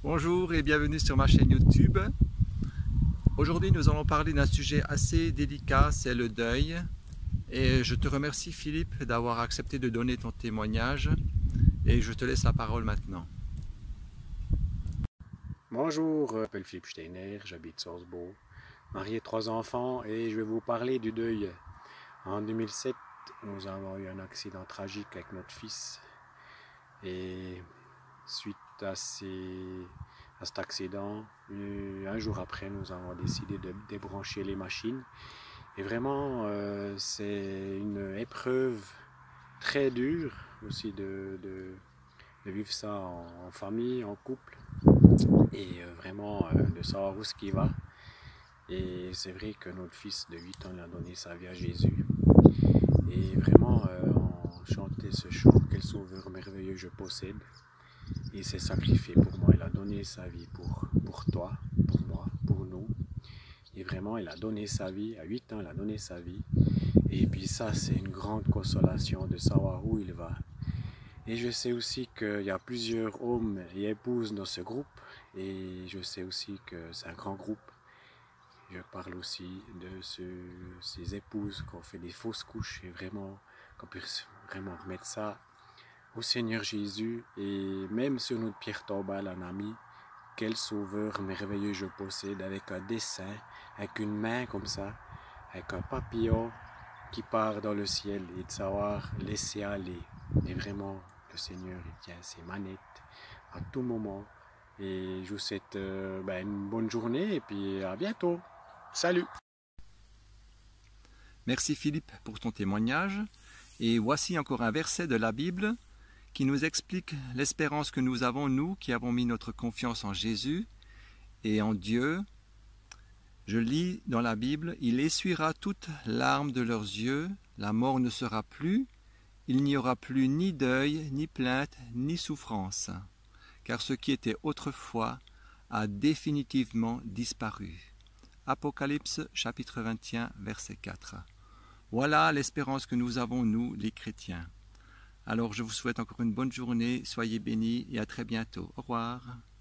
Bonjour et bienvenue sur ma chaîne YouTube. Aujourd'hui nous allons parler d'un sujet assez délicat, c'est le deuil. Et je te remercie Philippe d'avoir accepté de donner ton témoignage et je te laisse la parole maintenant. Bonjour, je m'appelle Philippe Steiner, j'habite Sorsbo, marié 3 enfants et je vais vous parler du deuil. En 2007, nous avons eu un accident tragique avec notre fils et suite à cet accident, un jour après, nous avons décidé de débrancher les machines. Et vraiment, c'est une épreuve très dure aussi de vivre ça en famille, en couple. Et vraiment de savoir où ce qui va. Et c'est vrai que notre fils de 8 ans il a donné sa vie à Jésus. Et vraiment, on chantait ce chant, quel sauveur merveilleux je possède. Il s'est sacrifié pour moi, il a donné sa vie pour toi, pour moi, pour nous. Et vraiment, il a donné sa vie, à 8 ans, il a donné sa vie. Et puis ça, c'est une grande consolation de savoir où il va. Et je sais aussi qu'il y a plusieurs hommes et épouses dans ce groupe. Et je sais aussi que c'est un grand groupe. Je parle aussi de ces épouses qui ont fait des fausses couches et vraiment qu'on puisse vraiment remettre ça au Seigneur Jésus. Et même sur notre pierre tombale, un ami, quel sauveur merveilleux je possède, avec un dessin, avec une main comme ça, avec un papillon qui part dans le ciel et de savoir laisser aller. Et vraiment, le Seigneur il tient ses manettes à tout moment. Et je vous souhaite une bonne journée et puis à bientôt. Salut! Merci Philippe pour ton témoignage. Et voici encore un verset de la Bible qui nous explique l'espérance que nous avons, nous qui avons mis notre confiance en Jésus et en Dieu. Je lis dans la Bible, « Il essuiera toute larme de leurs yeux, la mort ne sera plus, il n'y aura plus ni deuil, ni plainte, ni souffrance, car ce qui était autrefois a définitivement disparu. » Apocalypse chapitre 21, verset 4. Voilà l'espérance que nous avons, nous, les chrétiens. Alors je vous souhaite encore une bonne journée, soyez bénis et à très bientôt. Au revoir.